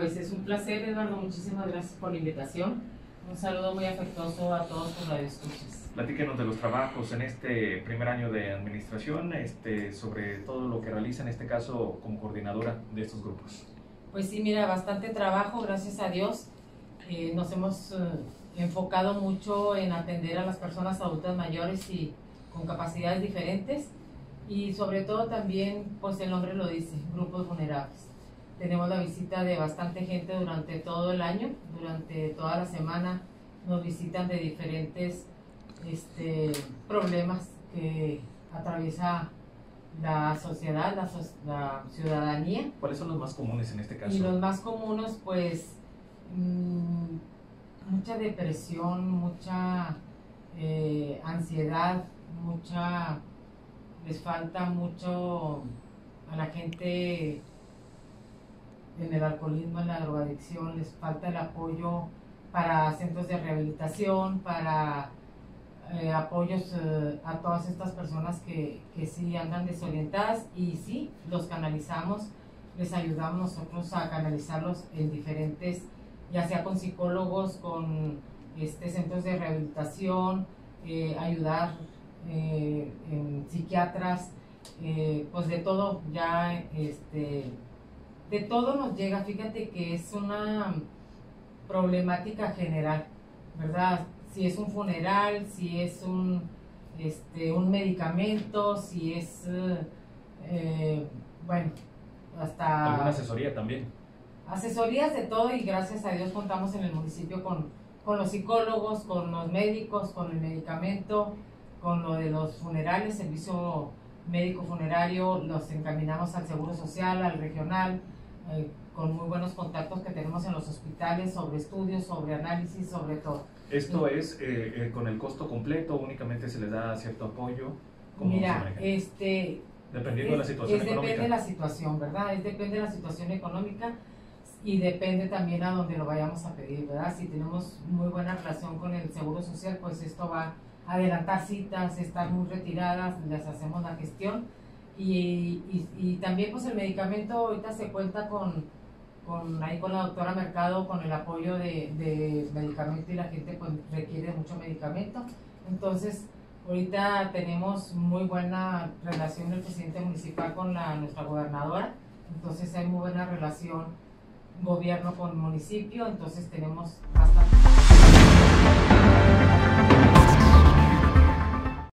Pues es un placer, Eduardo, muchísimas gracias por la invitación. Un saludo muy afectuoso a todos tus radioescuchas. Platíquenos de los trabajos en este primer año de administración, sobre todo lo que realiza en este caso como coordinadora de estos grupos. Pues sí, mira, bastante trabajo, gracias a Dios. Nos hemos enfocado mucho en atender a las personas adultas mayores y con capacidades diferentes, y sobre todo también, pues el nombre lo dice, grupos vulnerables. Tenemos la visita de bastante gente durante todo el año, durante toda la semana nos visitan de diferentes problemas que atraviesa la sociedad, la ciudadanía. ¿Cuáles son los más comunes en este caso? Y los más comunes, pues, mucha depresión, mucha ansiedad, les falta mucho a la gente en el alcoholismo, en la drogadicción, les falta el apoyo para centros de rehabilitación, para apoyos a todas estas personas que sí andan desorientadas, y sí, los canalizamos, les ayudamos nosotros a canalizarlos en diferentes, ya sea con psicólogos, con centros de rehabilitación, ayudar en psiquiatras, pues de todo, ya de todo nos llega. Fíjate que es una problemática general, ¿verdad? Si es un funeral, si es un medicamento, si es, bueno, hasta... ¿Alguna asesoría también? Asesorías de todo, y gracias a Dios contamos en el municipio con los psicólogos, con los médicos, con el medicamento, con lo de los funerales, servicio médico funerario, los encaminamos al Seguro Social, al regional, con muy buenos contactos que tenemos en los hospitales, sobre estudios, sobre análisis, sobre todo. ¿Esto es con el costo completo, únicamente se les da cierto apoyo? Mira, dependiendo de la situación económica. Depende de la situación, ¿verdad? Depende de la situación económica, y depende también a donde lo vayamos a pedir, ¿verdad? Si tenemos muy buena relación con el Seguro Social, pues esto va a adelantar citas, estar muy retiradas, les hacemos la gestión, y también pues el medicamento ahorita se cuenta con la doctora Mercado, con el apoyo de medicamento, y la gente pues requiere mucho medicamento. Entonces ahorita tenemos muy buena relación el presidente municipal con nuestra gobernadora, entonces hay muy buena relación gobierno con municipio, entonces tenemos bastante